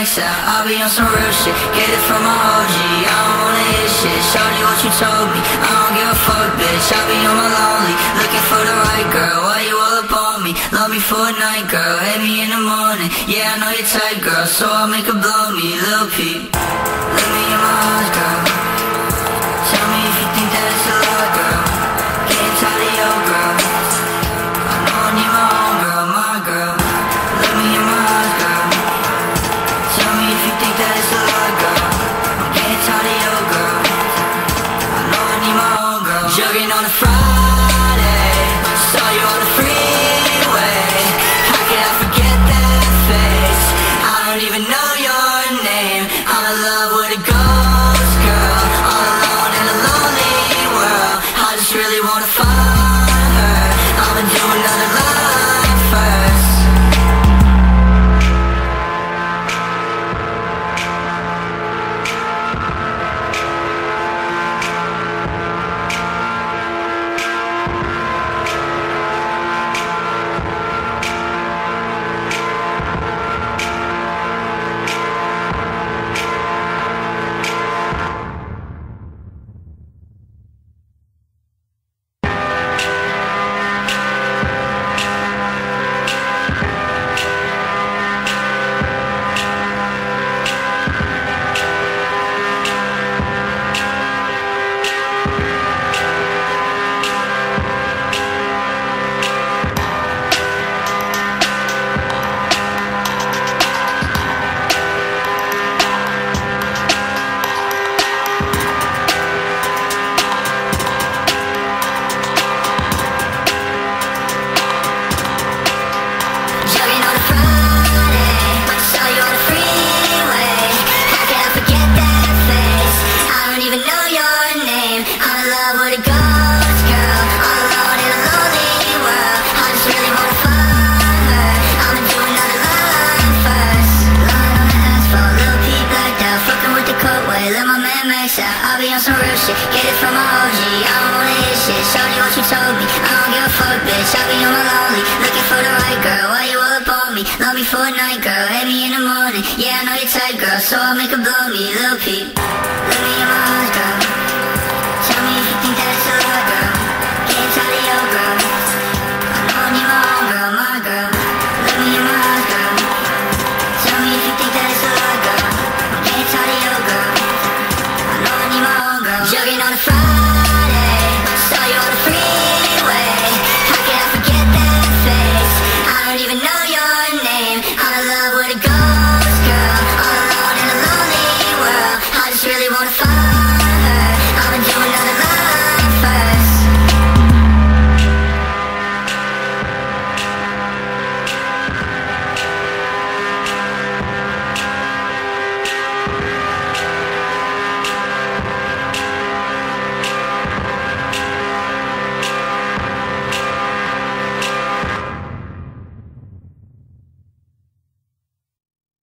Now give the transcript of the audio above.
max out, I'll be on some real shit. Get it from my OG, I don't wanna hear shit. Shawty, what you told me, I don't give a fuck, bitch. I be on my lonely, looking for the right girl. Why you all up on me? Love me for a night, girl. Hit me in the morning, yeah, I know you're tight, girl. So I'll make her blow me, Lil Peep. Let me in my arms, girl. Tell me if you think that it's a lot, girl. Getting tired of your girl. I know I need my own girl, my girl. Let me in my arms, girl. Tell me if you think that it's a lot, girl. I'm getting tired of your girl. I know I need my own girl. Jogging on a Friday, saw you on the freeway. How could I forget that face? I don't even know your name. I'm in love with a ghost girl, all alone in a lonely world. I just really wanna find her. I'ma do another life first. I'll be on some real shit, get it from my OG. I don't wanna hear shit. Shawty, what you told me, I don't give a fuck, bitch. I be on my lonely, looking for the right girl. Why you all up on me? Love me for a night, girl. Hit me in the morning, yeah, I know you're tight, girl. So I'll make her blow me, Lil Peep.